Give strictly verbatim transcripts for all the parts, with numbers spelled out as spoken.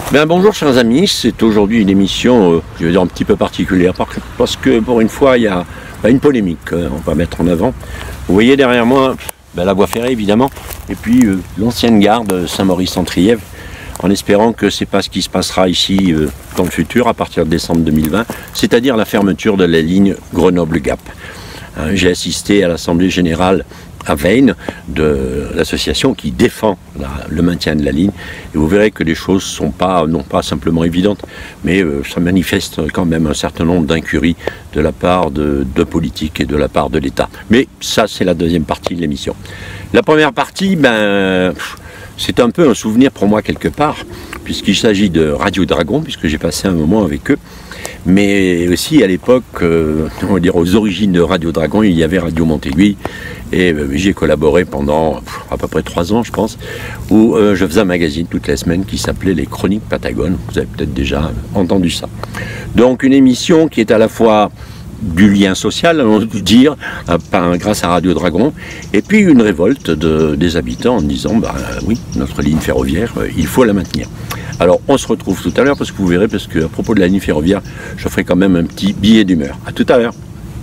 Bien, bonjour chers amis, c'est aujourd'hui une émission, euh, je vais dire un petit peu particulière, parce que pour une fois il y a bah, une polémique qu'on va mettre en avant. Vous voyez derrière moi bah, la voie ferrée évidemment, et puis euh, l'ancienne gare de Saint-Maurice-en-Trièves, en espérant que c'est pas ce qui se passera ici euh, dans le futur, à partir de décembre deux mille vingt, c'est-à-dire la fermeture de la ligne Grenoble-Gap. Hein, j'ai assisté à l'Assemblée Générale à Veynes de l'association qui défend la, le maintien de la ligne, et vous verrez que les choses sont pas, non pas simplement évidentes, mais euh, ça manifeste quand même un certain nombre d'incuries de la part de, de politiques et de la part de l'État. Mais ça, c'est la deuxième partie de l'émission. La première partie, ben, c'est un peu un souvenir pour moi quelque part, puisqu'il s'agit de Radio Dragon, puisque j'ai passé un moment avec eux, mais aussi à l'époque, euh, on va dire aux origines de Radio Dragon, il y avait Radio Montéguy, et euh, j'y ai collaboré pendant pff, à peu près trois ans, je pense, où euh, je faisais un magazine toutes les semaines qui s'appelait Les Chroniques Patagones. Vous avez peut-être déjà entendu ça. Donc une émission qui est à la fois du lien social, on peut dire, euh, grâce à Radio Dragon, et puis une révolte de, des habitants en disant, bah euh, oui, notre ligne ferroviaire, euh, il faut la maintenir. Alors on se retrouve tout à l'heure, parce que vous verrez, parce qu'à propos de la ligne ferroviaire, je ferai quand même un petit billet d'humeur. À tout à l'heure.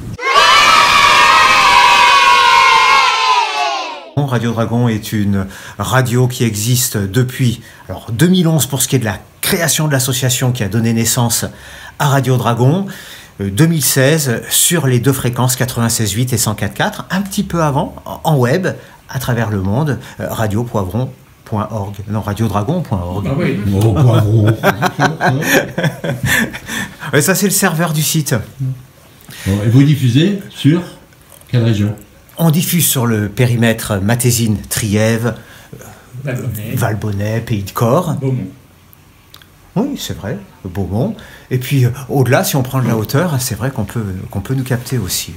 Radio Dragon est une radio qui existe depuis alors, deux mille onze pour ce qui est de la création de l'association qui a donné naissance à Radio Dragon, euh, deux mille seize sur les deux fréquences quatre-vingt-seize huit et cent quatre quatre, un petit peu avant, en web, à travers le monde, euh, radio poivron point org. Non, radiodragon point org. Ah oui, oh, poivron. Ouais, ça, c'est le serveur du site. Bon, et vous diffusez sur quelle région? On diffuse sur le périmètre Matésine, Trièves, Valbonnet, Valbonnet, Pays de Corps. Beaumont. Oui, c'est vrai, Beaumont. Et puis, euh, au-delà, si on prend de la hauteur, c'est vrai qu'on peut, qu'on peut nous capter aussi.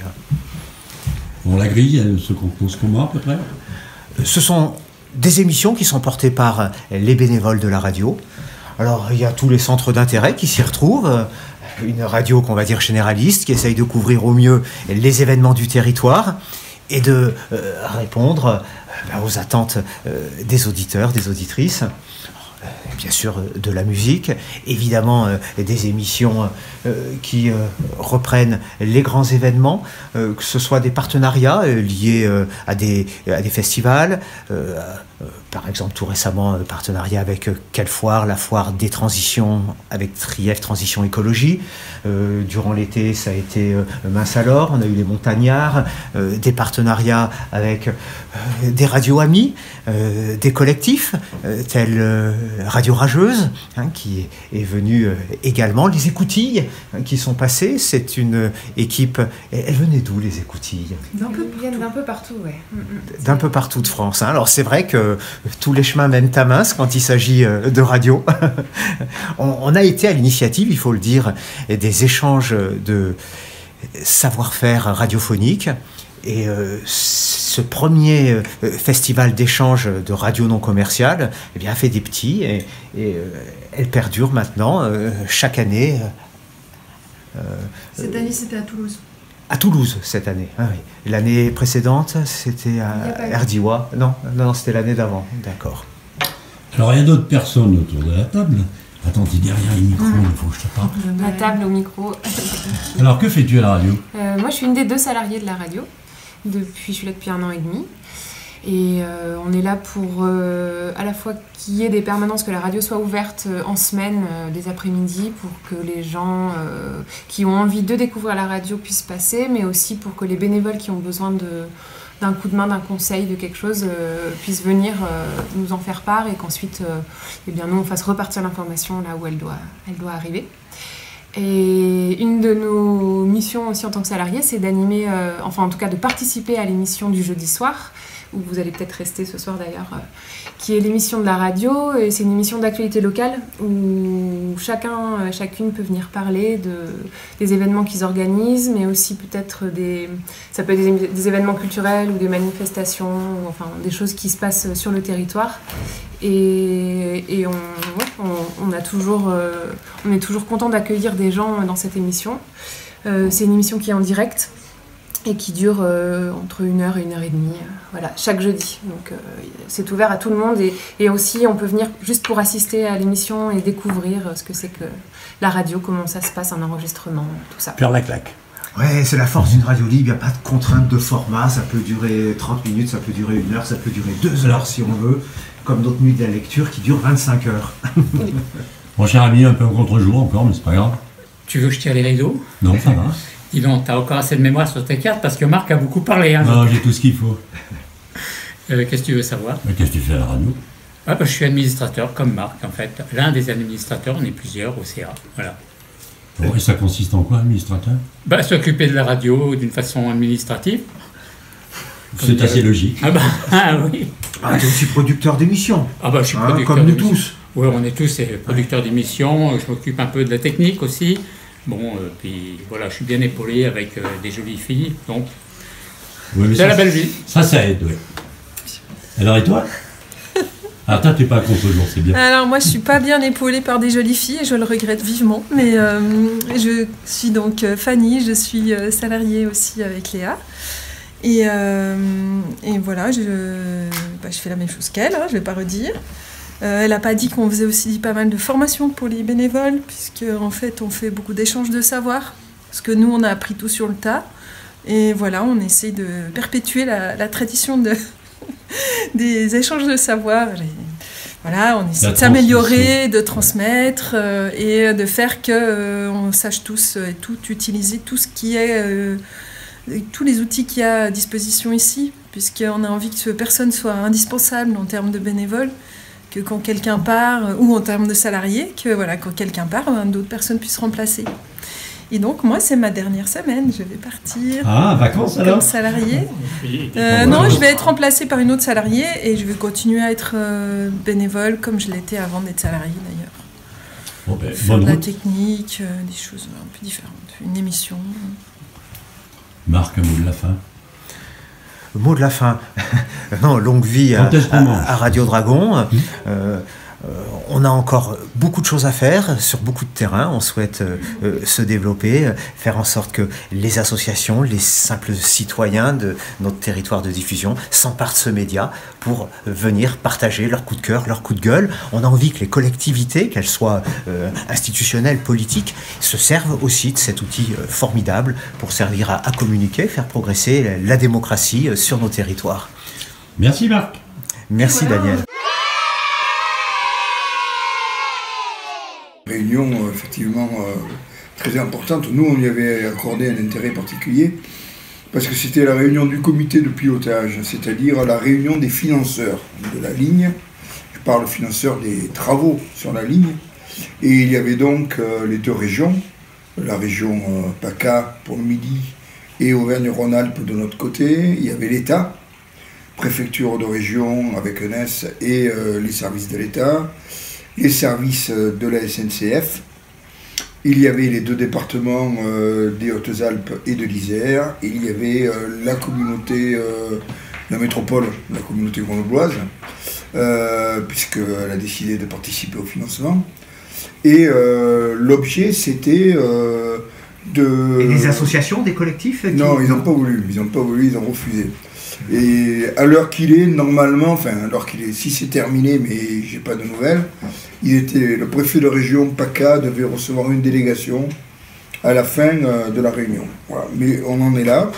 Bon, la grille, elle se compose comment, à peu près? Ce sont des émissions qui sont portées par les bénévoles de la radio. Alors, il y a tous les centres d'intérêt qui s'y retrouvent. Une radio qu'on va dire généraliste, qui essaye de couvrir au mieux les événements du territoire et de euh, répondre euh, ben, aux attentes euh, des auditeurs, des auditrices. Euh, bien sûr, euh, de la musique, évidemment euh, des émissions euh, qui euh, reprennent les grands événements, euh, que ce soit des partenariats euh, liés euh, à, des, à des festivals, euh, euh, par exemple tout récemment, euh, partenariat avec euh, quelle foire, la foire des transitions avec Trièves Transition Écologie. Euh, durant l'été, ça a été euh, Mince alors, on a eu les Montagnards, euh, des partenariats avec euh, des radios amies, euh, des collectifs, euh, tels euh, Radio Rageuse, hein, qui est, est venue euh, également, les Écoutilles, hein, qui sont passées. C'est une euh, équipe, elles venaient d'où les Écoutilles? D'un peu, viennent d'un peu partout, ouais. D'un peu partout de France. Hein. Alors c'est vrai que tous les chemins mènent à Mince quand il s'agit euh, de radio. on, on a été à l'initiative, il faut le dire, des échanges de savoir-faire radiophonique. Et euh, ce premier euh, festival d'échange de radio non commerciale eh bien, a fait des petits et, et euh, elle perdure maintenant euh, chaque année. Euh, cette année, c'était à Toulouse. À Toulouse, cette année. Ah, oui. L'année précédente, c'était à Erdiwa. Non, non, non c'était l'année d'avant. D'accord. Alors, il y a d'autres personnes autour de la table. Attends, t'es derrière le micro, il faut que je te parle. La table au micro. Alors, que fais-tu à la radio? euh, Moi, je suis une des deux salariés de la radio. Depuis, je suis là depuis un an et demi. Et euh, on est là pour euh, à la fois qu'il y ait des permanences, que la radio soit ouverte euh, en semaine, euh, des après-midi, pour que les gens euh, qui ont envie de découvrir la radio puissent passer, mais aussi pour que les bénévoles qui ont besoin de, d'un coup de main, d'un conseil, de quelque chose, euh, puissent venir euh, nous en faire part et qu'ensuite euh, eh bien, nous on fasse repartir l'information là où elle doit, elle doit arriver. Et une de nos missions aussi en tant que salarié, c'est d'animer, euh, enfin en tout cas de participer à l'émission du jeudi soir, où vous allez peut-être rester ce soir d'ailleurs, euh, qui est l'émission de la radio. Et c'est une émission d'actualité locale où chacun, euh, chacune peut venir parler de, des événements qu'ils organisent, mais aussi peut-être des, ça peut être des, des événements culturels ou des manifestations, ou, enfin des choses qui se passent sur le territoire. Et, et on, ouais, on, on, a toujours, euh, on est toujours content d'accueillir des gens dans cette émission. Euh, c'est une émission qui est en direct. et qui dure euh, entre une heure et une heure et demie, euh, voilà, chaque jeudi. Donc euh, c'est ouvert à tout le monde et, et aussi on peut venir juste pour assister à l'émission et découvrir ce que c'est que la radio, comment ça se passe, un enregistrement, tout ça. Faire la claque. Ouais, c'est la force d'une radio libre, il n'y a pas de contrainte de format, ça peut durer trente minutes, ça peut durer une heure, ça peut durer deux heures si on veut, comme d'autres nuits de la lecture qui durent vingt-cinq heures. Mon cher ami, un peu au contre-jour encore, mais c'est pas grave. Tu veux que je tire les rideaux? Non, ça va. Dis donc, t'as encore assez de mémoire sur tes cartes parce que Marc a beaucoup parlé. Hein, Non, j'ai tout ce qu'il faut. euh, Qu'est-ce que tu veux savoir? Mais qu'est-ce que tu fais à la radio? ah, bah, Je suis administrateur, comme Marc, en fait. L'un des administrateurs, on est plusieurs au C A. Voilà. Bon, et ça consiste en quoi, administrateur? Bah, s'occuper de la radio d'une façon administrative. C'est Comme assez de... logique. Ah bah, ah oui. Ah, tu es aussi producteur d'émissions. Ah bah, je suis Hein, producteur comme nous d'émissions. tous. Oui, on est tous euh, producteurs d'émissions. Je m'occupe un peu de la technique aussi. Bon, euh, puis voilà, je suis bien épaulé avec euh, des jolies filles. Donc, Ouais, mais c'est ça, la belle vie. Ça, ça aide, oui. Alors, et toi? Ah, toi, t'es pas à contre-jour, c'est bien. Alors moi je suis pas bien épaulée par des jolies filles et je le regrette vivement, mais euh, je suis donc euh, Fanny, je suis euh, salariée aussi avec Léa et, euh, et voilà, je, bah, je fais la même chose qu'elle, hein, je vais pas redire. Euh, elle a pas dit qu'on faisait aussi pas mal de formations pour les bénévoles, puisque en fait on fait beaucoup d'échanges de savoir, parce que nous on a appris tout sur le tas et voilà, on essaie de perpétuer la, la tradition de des échanges de savoir. Voilà, on essaie La de s'améliorer, de transmettre euh, et de faire que euh, on sache tous et tout utiliser tout ce qui est euh, tous les outils qu'il y a à disposition ici, puisqu'on a envie que personne soit indispensable en termes de bénévoles, que quand quelqu'un part euh, ou en termes de salariés, que voilà, quand quelqu'un part, ben, d'autres personnes puissent remplacer. Et donc, moi, c'est ma dernière semaine. Je vais partir Ah, vacances alors? comme salariée. Oui, Euh, non, je vais être remplacée par une autre salariée et je vais continuer à être euh, bénévole comme je l'étais avant d'être salariée d'ailleurs. Bon, ben, Faire bonne de la route. technique, euh, des choses un peu différentes. Une émission. Marc, un mot de la fin. Le mot de la fin. Non, longue vie à, Quand est-ce qu'on à- mange à Radio Dragon. Euh, euh, on a encore beaucoup de choses à faire sur beaucoup de terrains. On souhaite euh, euh, se développer, euh, faire en sorte que les associations, les simples citoyens de notre territoire de diffusion s'emparent de ce média pour euh, venir partager leur coup de cœur, leur coup de gueule. On a envie que les collectivités, qu'elles soient euh, institutionnelles, politiques, se servent aussi de cet outil euh, formidable pour servir à, à communiquer, faire progresser la, la démocratie euh, sur nos territoires. Merci, Marc. Merci Daniel. Réunion euh, effectivement euh, très importante. Nous, on y avait accordé un intérêt particulier parce que c'était la réunion du comité de pilotage, c'est-à-dire la réunion des financeurs de la ligne. Je parle financeurs des travaux sur la ligne. Et il y avait donc euh, les deux régions, la région euh, PACA pour le Midi et Auvergne-Rhône-Alpes de notre côté. Il y avait l'État, préfecture de région avec un S et euh, les services de l'État, les services de la S N C F. Il y avait les deux départements euh, des Hautes-Alpes et de l'Isère. Il y avait euh, la communauté, euh, la métropole, la communauté grenobloise, euh, puisqu'elle a décidé de participer au financement. Et euh, l'objet, c'était euh, de... Et les associations, des collectifs qui... Non, ils n'ont pas voulu, ils n'ont pas voulu, ils ont refusé. Et à l'heure qu'il est, normalement, enfin, à l'heure qu'il est, si c'est terminé, mais j'ai pas de nouvelles, il était, le préfet de région PACA devait recevoir une délégation à la fin euh, de la réunion. Voilà. Mais on en est là.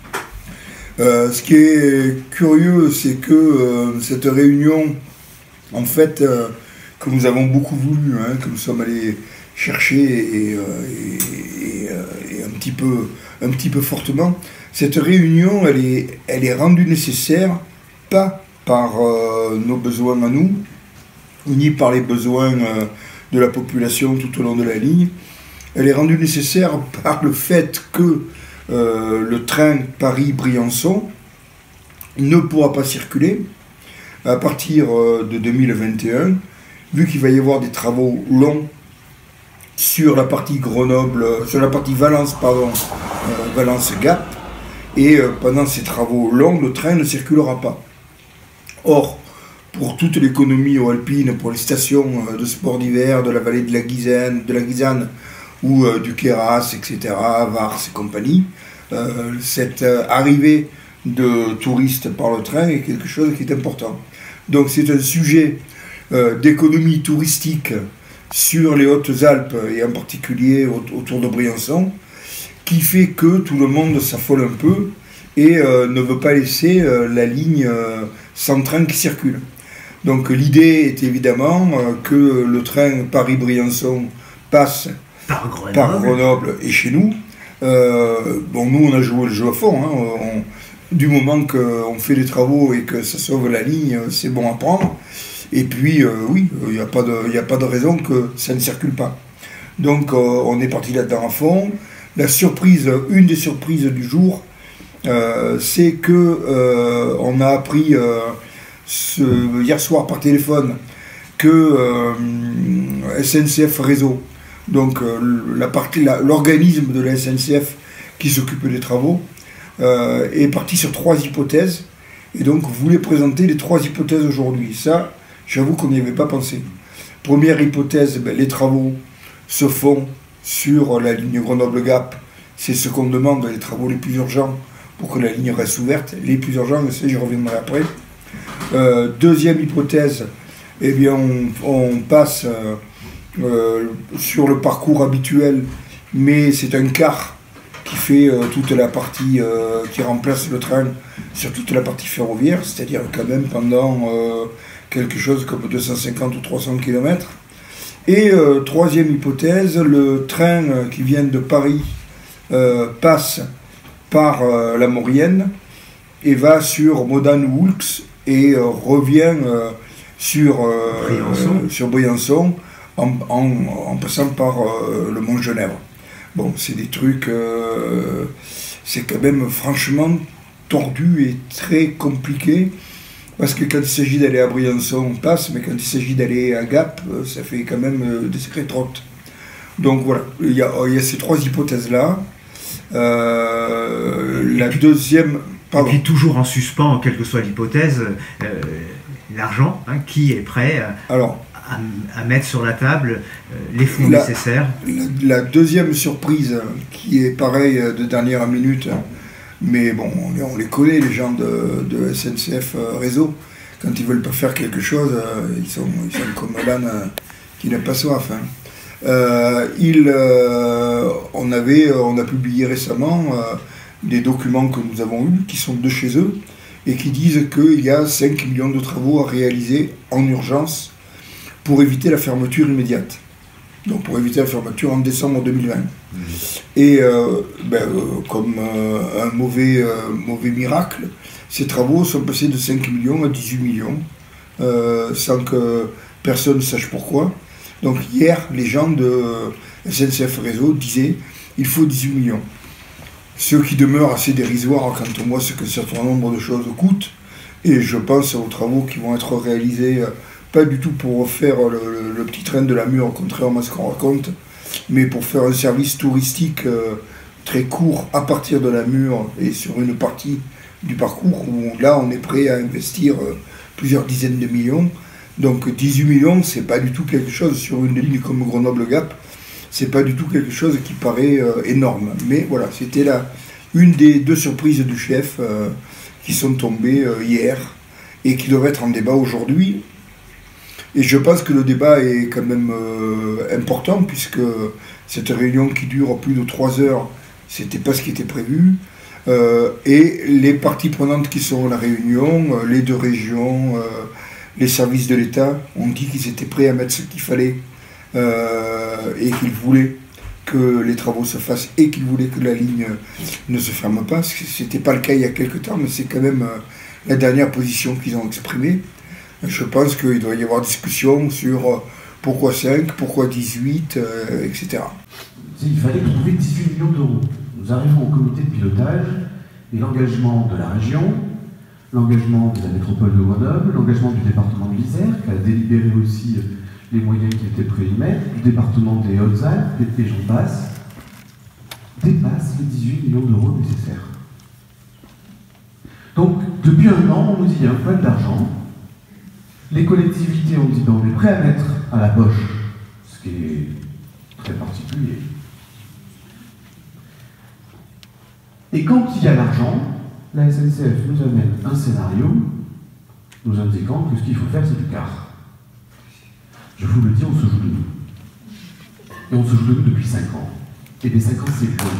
Euh, ce qui est curieux, c'est que euh, cette réunion, en fait, euh, que nous avons beaucoup voulu, hein, que nous sommes allés chercher et, euh, et, et, euh, et un petit peu, un petit peu fortement. Cette réunion, elle est, elle est rendue nécessaire, pas par euh, nos besoins à nous, ni par les besoins euh, de la population tout au long de la ligne. Elle est rendue nécessaire par le fait que euh, le train Paris-Briançon ne pourra pas circuler à partir euh, de deux mille vingt et un, vu qu'il va y avoir des travaux longs sur la partie Grenoble, sur la partie Valence, pardon, euh, Valence-Gap. Et euh, pendant ces travaux longs, le train ne circulera pas. Or, pour toute l'économie alpine, pour les stations euh, de sport d'hiver, de la vallée de la Guisane, de la Guisane ou euh, du Queyras, et cetera, Vars et compagnie, euh, cette euh, arrivée de touristes par le train est quelque chose qui est important. Donc c'est un sujet euh, d'économie touristique sur les Hautes-Alpes et en particulier autour de Briançon, qui fait que tout le monde s'affole un peu et euh, ne veut pas laisser euh, la ligne euh, sans train qui circule. Donc l'idée est évidemment euh, que le train Paris-Briançon passe par Grenoble, par Grenoble et chez nous. Euh, bon, nous on a joué le jeu à fond, hein, on, du moment qu'on fait des travaux et que ça sauve la ligne, c'est bon à prendre. Et puis, euh, oui, il n'y a pas de, y a pas de raison que ça ne circule pas. Donc, euh, on est parti là-dedans à fond. La surprise, une des surprises du jour, euh, c'est que euh, on a appris euh, ce, hier soir par téléphone que euh, S N C F Réseau, donc euh, la partie, la, l'organisme de la S N C F qui s'occupe des travaux, euh, est parti sur trois hypothèses. Et donc, vous voulez présenter les trois hypothèses aujourd'hui. Ça, j'avoue qu'on n'y avait pas pensé. Première hypothèse, ben, les travaux se font sur la ligne Grenoble-Gap. C'est ce qu'on demande, les travaux les plus urgents pour que la ligne reste ouverte. Les plus urgents, je reviendrai après. Euh, deuxième hypothèse, eh bien, on, on passe euh, euh, sur le parcours habituel, mais c'est un quart qui fait euh, toute la partie, euh, qui remplace le train sur toute la partie ferroviaire, c'est-à-dire quand même pendant euh, quelque chose comme deux cent cinquante ou trois cents kilomètres. Et euh, troisième hypothèse, le train qui vient de Paris euh, passe par euh, la Maurienne et va sur Modane-Oulx et euh, revient euh, sur, euh, Briançon. euh, sur Briançon en, en, en passant par euh, le Mont-Genèvre. Bon, c'est des trucs, euh, c'est quand même franchement tordu et très compliqué. Parce que quand il s'agit d'aller à Briançon, on passe, mais quand il s'agit d'aller à Gap, ça fait quand même des sacrées trottes. Donc voilà, il y a, il y a ces trois hypothèses-là. Euh, la puis, deuxième... Pardon. Et puis toujours en suspens, quelle que soit l'hypothèse, euh, l'argent, hein, qui est prêt à, Alors, à, à mettre sur la table euh, les fonds la, nécessaires. La, la deuxième surprise, qui est pareil de dernière minute, mais bon, on, on les connaît, les gens de, de S N C F Réseau. Quand ils veulent pas faire quelque chose, ils sont, ils sont comme l'âne qui n'a pas soif. Hein. Euh, il, euh, on, avait, on a publié récemment euh, des documents que nous avons eus, qui sont de chez eux, et qui disent qu'il y a cinq millions de travaux à réaliser en urgence pour éviter la fermeture immédiate. Donc pour éviter la fermeture en décembre deux mille vingt. Mmh. Et euh, ben, euh, comme euh, un mauvais, euh, mauvais miracle, ces travaux sont passés de cinq millions à dix-huit millions, euh, sans que personne ne sache pourquoi. Donc hier, les gens de S N C F Réseau disaient il faut dix-huit millions. Ce qui demeure assez dérisoire quand on voit ce que un certain nombre de choses coûtent. Et je pense aux travaux qui vont être réalisés, pas du tout pour faire le, le, le petit train de la Mure, contrairement à ce qu'on raconte, mais pour faire un service touristique euh, très court à partir de la Mure et sur une partie du parcours où là on est prêt à investir euh, plusieurs dizaines de millions. Donc dix-huit millions, c'est pas du tout quelque chose sur une ligne comme Grenoble-Gap, c'est pas du tout quelque chose qui paraît euh, énorme. Mais voilà, c'était là une des deux surprises du chef euh, qui sont tombées euh, hier et qui devraient être en débat aujourd'hui. Et je pense que le débat est quand même euh, important, puisque cette réunion qui dure plus de trois heures, c'était pas ce qui était prévu. Euh, et les parties prenantes qui sont à la réunion, euh, les deux régions, euh, les services de l'État, ont dit qu'ils étaient prêts à mettre ce qu'il fallait euh, et qu'ils voulaient que les travaux se fassent et qu'ils voulaient que la ligne ne se ferme pas. Ce n'était pas le cas il y a quelque temps, mais c'est quand même euh, la dernière position qu'ils ont exprimée. Je pense qu'il doit y avoir discussion sur euh, pourquoi cinq, pourquoi dix-huit, euh, et cetera. Il fallait trouver dix-huit millions d'euros. Nous arrivons au comité de pilotage et l'engagement de la région, l'engagement de la métropole de Grenoble, l'engagement du département de l'Isère, qui a délibéré aussi les moyens qui étaient prêts à y mettre, du département des Hautes-Alpes, et j'en passe, dépasse les dix-huit millions d'euros nécessaires. Donc, depuis un an, on nous dit qu'il y a un problème d'argent. Les collectivités ont dit ben, on est prêt à mettre à la poche, ce qui est très particulier. Et quand il y a l'argent, la S N C F nous amène un scénario nous indiquant que ce qu'il faut faire, c'est du quart. Je vous le dis, on se joue de nous. Et on se joue de nous depuis cinq ans. Et des cinq ans, c'est bon.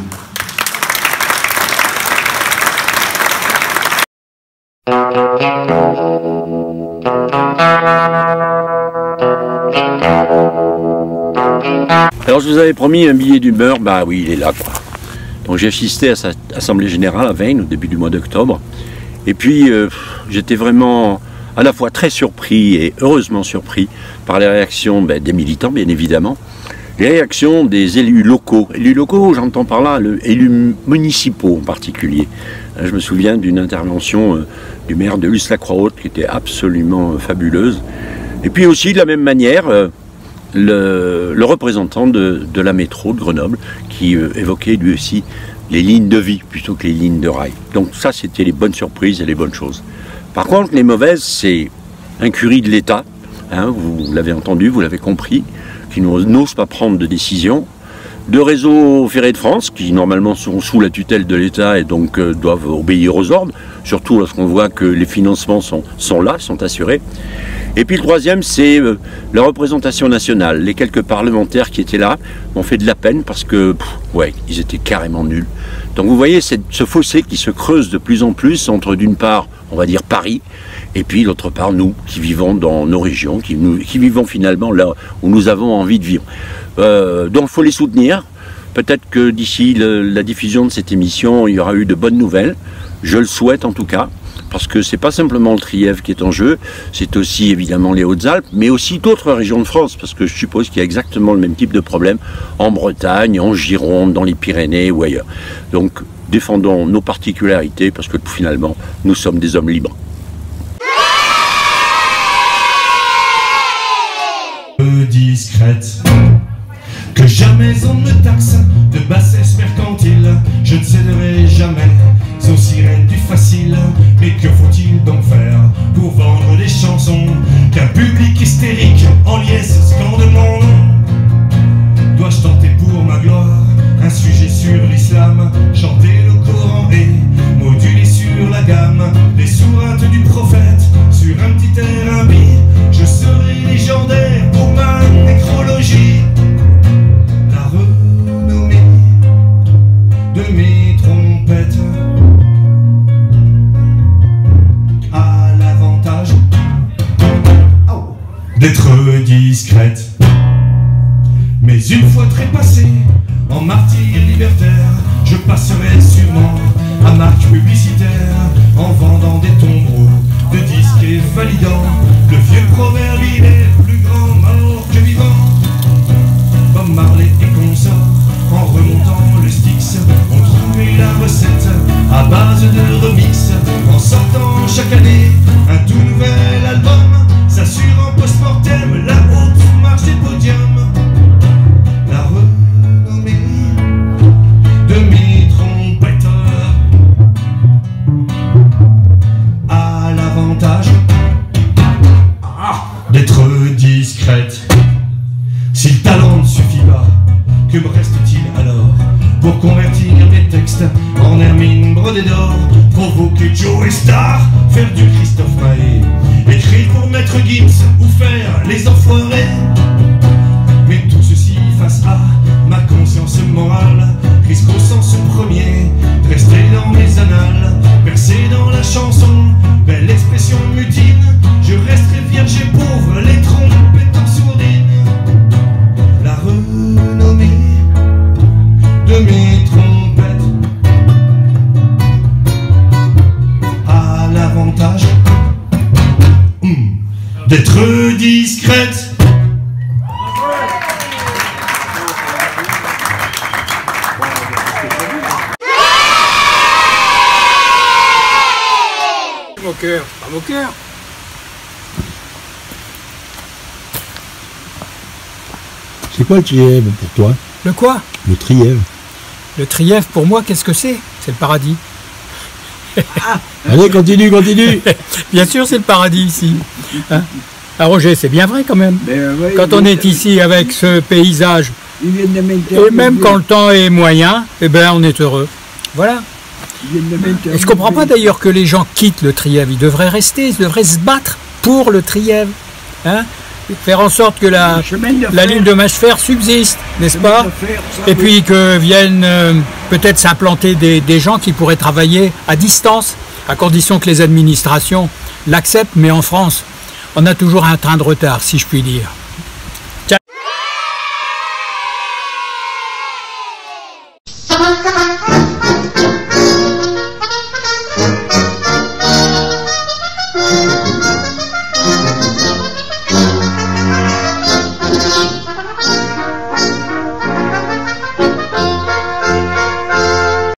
Alors je vous avais promis un billet d'humeur, bah oui, il est là quoi. Donc j'ai assisté à cette assemblée générale à Veynes au début du mois d'octobre. Et puis euh, j'étais vraiment à la fois très surpris et heureusement surpris par les réactions ben, des militants bien évidemment, les réactions des élus locaux. Élus locaux, j'entends par là, le, élus municipaux en particulier. Je me souviens d'une intervention euh, du maire de Luce-la-Croix-Haute qui était absolument euh, fabuleuse. Et puis aussi de la même manière, euh, le, le représentant de, de la métro de Grenoble qui euh, évoquait lui aussi les lignes de vie plutôt que les lignes de rail. Donc ça, c'était les bonnes surprises et les bonnes choses. Par contre, les mauvaises, c'est incurie de l'État, hein, vous l'avez entendu, vous l'avez compris, qui n'osent pas prendre de décision, de Réseau Ferré de France, qui normalement sont sous la tutelle de l'État et donc euh, doivent obéir aux ordres, surtout lorsqu'on voit que les financements sont, sont là, sont assurés. Et puis le troisième, c'est euh, la représentation nationale. Les quelques parlementaires qui étaient là m'ont fait de la peine parce que, pff, ouais, ils étaient carrément nuls. Donc vous voyez cette, ce fossé qui se creuse de plus en plus entre d'une part, on va dire Paris, et puis d'autre part nous qui vivons dans nos régions, qui, nous, qui vivons finalement là où nous avons envie de vivre. Euh, donc il faut les soutenir. Peut-être que d'ici la diffusion de cette émission, il y aura eu de bonnes nouvelles. Je le souhaite en tout cas, parce que c'est pas simplement le Trièves qui est en jeu, c'est aussi évidemment les Hautes-Alpes, mais aussi d'autres régions de France, parce que je suppose qu'il y a exactement le même type de problème en Bretagne, en Gironde, dans les Pyrénées ou ailleurs. Donc défendons nos particularités, parce que finalement, nous sommes des hommes libres. Discrète, que jamais on ne me taxe de bassesse mercantile, je ne céderai jamais aux sirènes du facile. Mais que faut-il donc faire pour vendre des chansons qu'un public hystérique en liesse scande mon nom? Dois-je tenter pour ma gloire un sujet sur l'islam, chanter le Coran et moduler sur la gamme des sourates du prophète sur un petit air imbi? Je serai légendaire pour ma nécrologie. La renommée de mes trompettes a l'avantage oh, d'être discrète. Mais une fois trépassé en martyr libertaire, je passerai sûrement à marque publicitaire en vendant des tombereaux de disques et validant le vieux proverbe, il est plus grand mort que vivant. Bob Marley et consorts, en remontant le Styx, ont trouvé la recette à base de remix, en sortant chaque année un tout nouvel album, s'assurant post-mortem la haute marche des podiums. La renommée de mes trompettes a l'avantage d'être discrète. Si le talent ne suffit pas, que me reste-t-il alors pour convertir mes textes en hermine brodée d'or, provoquer Joe Star, faire du Christophe Maé, écrire pour Maître Gims ou faire les enfoirés? Mais tout ceci face à ma conscience morale risque au sens premier de rester dans mes annales, percé dans la chanson, belle expression mutine, je resterai vierge et pauvre, les trompettes en sourdine. La renommée de mes trompettes a l'avantage hum, d'être discrète. Moqueur, pas moqueur. C'est quoi le Trièves pour toi? Le quoi? Le Trièves. Le Trièves pour moi, qu'est-ce que c'est? C'est le paradis. Ah, allez, continue, continue. Bien sûr, c'est le paradis ici. Hein? Ah, Roger, c'est bien vrai quand même. Ben, ouais, quand on est ici avec ce paysage, et même quand le temps est moyen, eh ben, on est heureux. Voilà. Et je comprends pas d'ailleurs que les gens quittent le Trièvre. Ils devraient rester, ils devraient se battre pour le Trièvre. Hein, faire en sorte que la, la ligne de chemin de fer subsiste, n'est-ce pas? Et puis que viennent euh, peut-être s'implanter des, des gens qui pourraient travailler à distance, à condition que les administrations l'acceptent, mais en France, on a toujours un train de retard, si je puis dire.